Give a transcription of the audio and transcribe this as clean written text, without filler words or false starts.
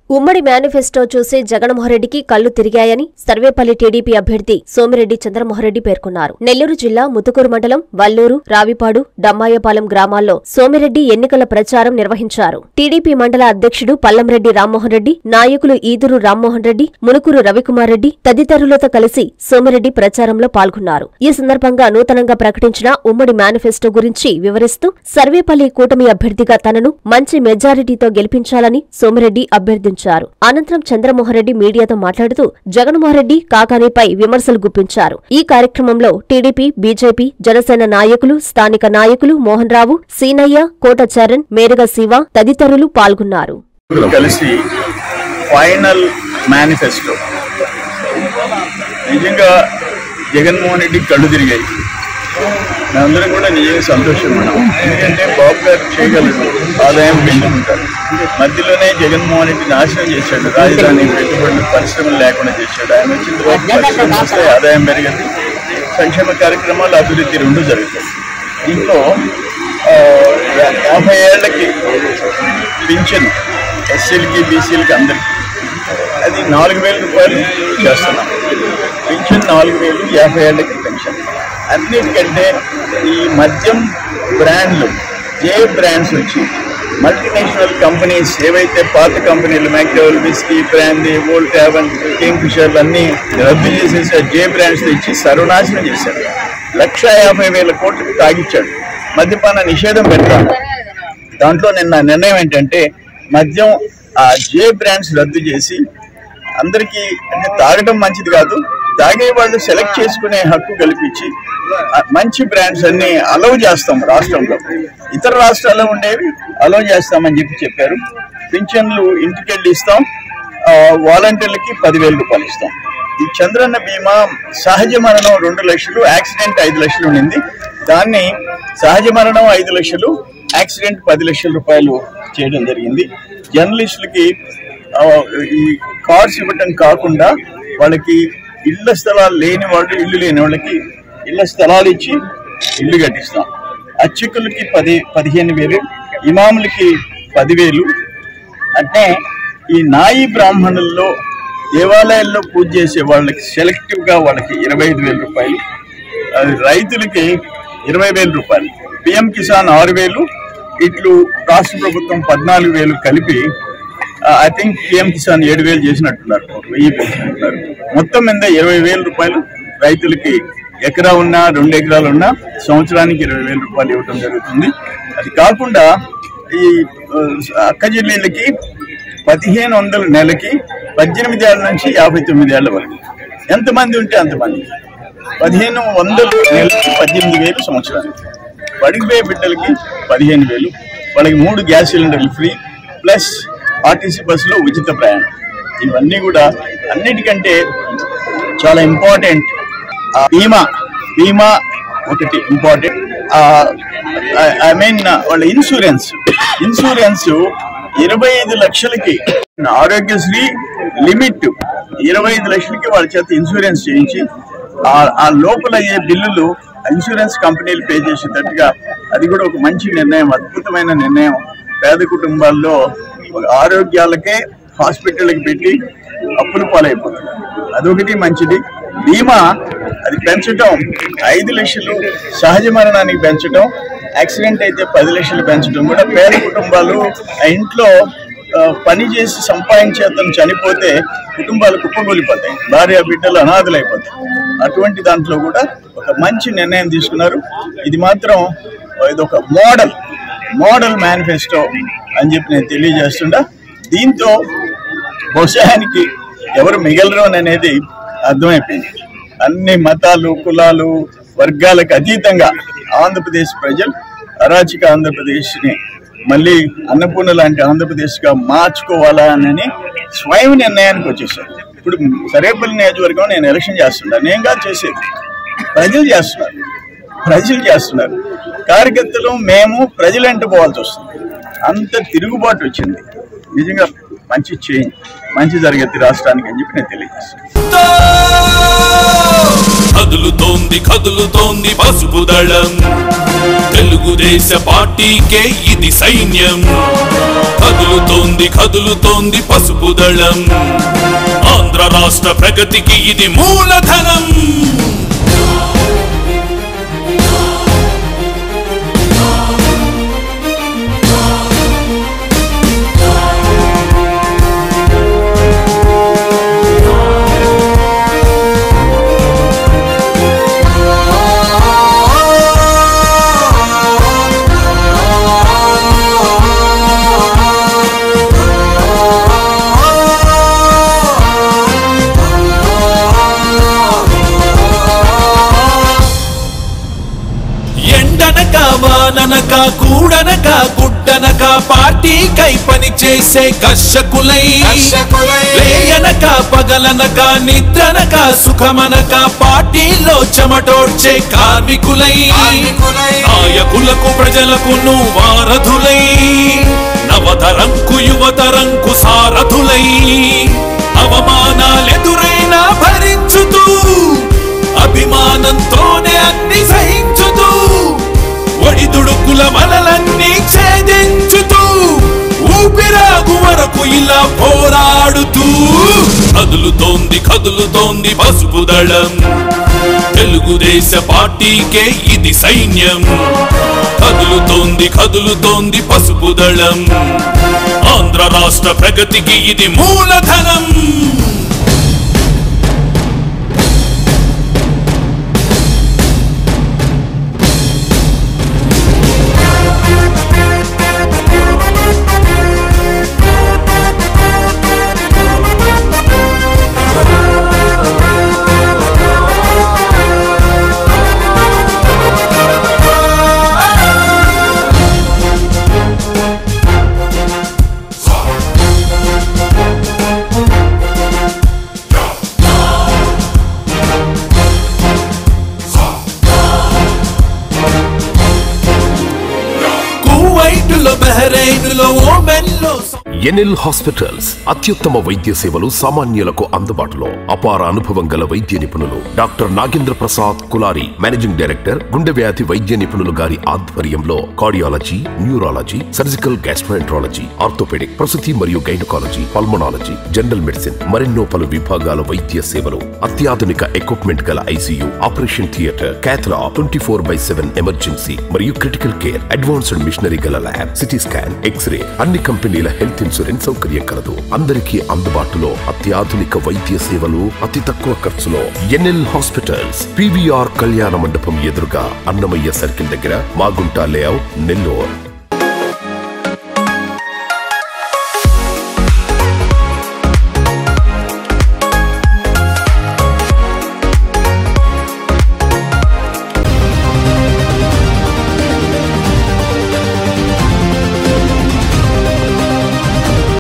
ఉమ్మడి మేనిఫెస్టో చూసి జగన్మోహన్ రెడ్డికి కళ్లు తిరిగాయని సర్వేపల్లి టీడీపీ అభ్యర్థి సోమిరెడ్డి చంద్రమోహన్ రెడ్డి పేర్కొన్నారు. నెల్లూరు జిల్లా ముతుకూరు మండలం వల్లూరు, రావిపాడు, డమ్మాయపాలెం గ్రామాల్లో సోమిరెడ్డి ఎన్నికల ప్రచారం నిర్వహించారు. టీడీపీ మండల అధ్యక్షుడు పల్లంరెడ్డి రామ్మోహన్ రెడ్డి, నాయకులు ఈదురు రామ్మోహన్ రెడ్డి, మునుకూరు రవికుమార్ రెడ్డి తదితరులతో కలిసి సోమిరెడ్డి ప్రచారంలో పాల్గొన్నారు. ఈ సందర్భంగా నూతనంగా ప్రకటించిన ఉమ్మడి మేనిఫెస్టో గురించి వివరిస్తూ సర్వేపల్లి కూటమి అభ్యర్థిగా తనను మంచి మెజారిటీతో గెలిపించాలని సోమిరెడ్డి అభ్యర్థించారు. అనంతరం చంద్రమోహన్ రెడ్డి మీడియాతో మాట్లాడుతూ జగన్మోహన్ రెడ్డి కాకానీపై విమర్శలు గుప్పించారు. ఈ కార్యక్రమంలో టీడీపీ, బీజేపీ, జనసేన నాయకులు, స్థానిక నాయకులు మోహన్ రావు, సీనయ్య, కోట చరణ్, మేరుగ శివ తదితరులు పాల్గొన్నారు. కలిసి ఫైనల్ మేనిఫెస్టో నిజంగా జగన్మోహన్ రెడ్డి కళ్ళు తిరిగాయి. మేమందరం కూడా నిజంగా సంతోషం ఉన్నాం. ఎందుకంటే బాబు గారు చేయగలరు, ఆదాయం పెంచుకుంటారు. మధ్యలోనే జగన్మోహన్ రెడ్డి నాశనం చేశాడు, రాజధాని పెట్టుబడులు పరిశ్రమలు లేకుండా చేశాడు. ఆయన వచ్చిన తర్వాత పరిశ్రమలు వస్తే ఆదాయం పెరగదు, సంక్షేమ కార్యక్రమాలు అభివృద్ధి రెండు జరుగుతాయి. దీంట్లో 50 ఏళ్లకి పింఛను ఎస్సీలకి, బీసీలకి అందరికీ అది 4,000 రూపాయలు చేస్తున్నాం. పింఛన్ 4,000, 50 ఏళ్లకి పెన్షన్. అన్నిటికంటే ఈ మద్యం బ్రాండ్లు, ఏ బ్రాండ్స్ వచ్చి మల్టీనేషనల్ కంపెనీస్ ఏవైతే పాత కంపెనీలు మ్యాక్డోవెల్, విస్కీ, బ్రాండీ, వోల్ట్ హెవెన్, కింగ్ ఫిషర్లు అన్నీ రద్దు చేసేసి జే బ్రాండ్స్ తెచ్చి సర్వనాశనం చేశాడు. 1,50,000 కోట్లకు తాగిచ్చాడు. మద్యపాన నిషేధం పెడతాడు. దాంట్లో నిన్న నిర్ణయం ఏంటంటే మద్యం ఆ జే బ్రాండ్స్ రద్దు చేసి అందరికీ, అంటే తాగడం మంచిది కాదు, తాగే వాళ్ళు సెలెక్ట్ చేసుకునే హక్కు కల్పించి మంచి బ్రాండ్స్ అన్ని అలౌ చేస్తాం రాష్ట్రంలో. ఇతర రాష్ట్రాల్లో ఉండేవి అలౌ చేస్తామని చెప్పారు. పింఛన్లు ఇంటికెళ్ళి ఇస్తాం, వాలంటీర్లకి 10,000 రూపాయలు ఇస్తాం. ఈ చంద్రన్న బీమా సహజ మరణం 2 లక్షలు, యాక్సిడెంట్ 5 లక్షలు ఉండింది. దాన్ని సహజ మరణం 5 లక్షలు, యాక్సిడెంట్ 10 లక్షల రూపాయలు చేయడం జరిగింది. జర్నలిస్టులకి ఈ కార్డ్స్ ఇవ్వటం కాకుండా వాళ్ళకి ఇళ్ల స్థలాలు లేని వాళ్ళు, ఇల్లు లేని వాళ్ళకి ఇళ్ల స్థలాలు ఇచ్చి ఇల్లు కట్టిస్తాం. అర్చకులకి 15,000, ఇమాములకి 10,000. అంటే ఈ నాయి బ్రాహ్మణుల్లో దేవాలయాల్లో పూజ చేసే వాళ్ళకి సెలెక్టివ్గా వాళ్ళకి 25,000 రూపాయలు, రైతులకి 20,000 రూపాయలు, పిఎం కిసాన్ 6,000, ఇట్లు రాష్ట్ర ప్రభుత్వం 14,000 కలిపి ఐ థింక్ పిఎం కిసాన్ 7,000 చేసినట్టున్నారు, 1,000 పెంచినట్టున్నారు. మొత్తం మీద 20,000 రూపాయలు రైతులకి, ఎకరా ఉన్నా 2 ఎకరాలు ఉన్నా సంవత్సరానికి 20,000 రూపాయలు ఇవ్వడం జరుగుతుంది. అది కాకుండా ఈ అక్క చెల్లెళ్ళకి 1,500 నెలకి 18 ఏళ్ల నుంచి 59 ఏళ్ల వరకు ఎంతమంది ఉంటే అంతమంది 1,500 నెలకి 18,000 సంవత్సరానికి. పడిపోయే బిడ్డలకి 15,000, వాళ్ళకి 3 గ్యాస్ సిలిండర్లు ఫ్రీ, ప్లస్ ఆర్టీసీ బస్సులో ఉచిత ప్రయాణం. ఇవన్నీ కూడా అన్నిటికంటే చాలా ఇంపార్టెంట్. బీమా ఒకటి ఇంపార్టెంట్. ఐ మీన్ వాళ్ళ ఇన్సూరెన్స్ 25 లక్షలకి, ఆరోగ్యశ్రీ లిమిట్ 25 లక్షలకి వాళ్ళ చేత ఇన్సూరెన్స్ చేయించి ఆ లోపల అయ్యే బిల్లులు ఇన్సూరెన్స్ కంపెనీలు పే చేసేటట్టుగా, అది కూడా ఒక మంచి నిర్ణయం, అద్భుతమైన నిర్ణయం. పేద కుటుంబాల్లో ఆరోగ్యాలకే హాస్పిటల్కి పెట్టి అప్పులు పాలైపోతుంది. అదొకటి మంచిది. బీమా అది పెంచడం 5 లక్షలు, సహజ మరణానికి పెంచడం, యాక్సిడెంట్ అయితే 10 లక్షలు పెంచడం కూడా. పేద కుటుంబాలు ఆ ఇంట్లో పని చేసి సంపాదించి అతను చనిపోతే కుటుంబాలు కుప్పగొలిపోతాయి, భార్య బిడ్డలు అనాథలు అయిపోతాయి. అటువంటి దాంట్లో కూడా ఒక మంచి నిర్ణయం తీసుకున్నారు. ఇది మాత్రం ఇదొక మోడల్ మేనిఫెస్టో అని చెప్పి నేను తెలియజేస్తుండా. దీంతో బహుశా ఆయనకి ఎవరు మిగలరు అనేది అర్థమైపోయింది. అన్ని మతాలు, కులాలు, వర్గాలకు అతీతంగా ఆంధ్రప్రదేశ్ ప్రజలు అరాచక ఆంధ్రప్రదేశ్ని మళ్ళీ అన్నపూర్ణ లాంటి ఆంధ్రప్రదేశ్గా మార్చుకోవాలా అని స్వయం నిర్ణయానికి వచ్చేసారు. ఇప్పుడు సర్వేపల్లి నియోజకవర్గం నేను ఎలక్షన్ చేస్తున్నా, నేను కాదు చేసేది, ప్రజలు చేస్తున్నారు. కార్యకర్తలు మేము ప్రజలంట పోవాల్సి వస్తుంది. అంత తిరుగుబాటు వచ్చింది. నిజంగా మంచి చేంజ్, మంచి జరిగేది రాష్ట్రానికి అని చెప్పి నేను తెలియజేస్తాను. కదులుతోంది పసుపు దళం. తెలుగుదేశ పార్టీకే ఇది సైన్యం, కదులుతోంది కదులుతోంది పసుపు దళం, ఆంధ్ర రాష్ట్ర ప్రగతికి ఇది మూలధనం. వాననక కూడనక గుడ్డనక పార్టీకై పని చేసే కర్షకులై, లేయనక పగలనక నిద్రనక సుఖమనక పార్టీలో చెమటోడ్చే కార్మికులై, నాయకులకు ప్రజలకు వారధులై, నవతరంకు యువతరంకు సారథులై, అవమానాలెదురైనా భరించుతూ అభిమానంతోనే అన్ని సహించుతూ ఒడిదుడుకుల వలలన్నీ ఛేదించుతూ ఊపిరాగు వరకు ఇలా పోరాడుతూ కదులుతోంది కదులుతోంది పసుపు దళం, తెలుగుదేశ పార్టీకే ఇది సైన్యం, కదులుతోంది కదులుతోంది పసుపు దళం, ఆంధ్ర రాష్ట్ర ప్రగతికి ఇది మూలధనం. ఎన్ఎల్ హాస్పిటల్స్ అత్యుత్తమ వైద్య సేవలు సామాన్యులకు అందుబాటులో. అపార అనుభవం గల వైద్య నిపుణులు doctor Nagendra Prasad Kulari, managing director, గుండె వ్యాధి వైద్య నిపుణులు గారి ఆధ్వర్యంలో cardiology, neurology, surgical gastroenterology, orthopaedic, ప్రసూతి మరియు గైనకాలజీ, పల్మనాలజీ, జనరల్ మెడిసిన్ మరెన్నో పలు విభాగాల వైద్య సేవలు, అత్యాధునిక ఎక్విప్మెంట్ గల ICU, operation theatre, cath lab, 24/7 emergency మరియు క్రిటికల్ కేర్, అడ్వాన్స్డ్ మిషనరీ గల ల్యాబ్, సిటీ స్కాన్, ఎక్స్రే, అన్ని కంపెనీల హెల్త్ ఇన్సూరెన్స్ సౌకర్యం కలదు. అందరికీ అందుబాటులో అత్యాధునిక వైద్య సేవలు అతి తక్కువ ఖర్చులో. ఎన్ఎల్ హాస్పిటల్స్, PVR కళ్యాణ మండపం ఎదురుగా, అన్నమయ్య సర్కిల్ దగ్గర, మాగుంట లేఅవుట్, నెల్లూరు.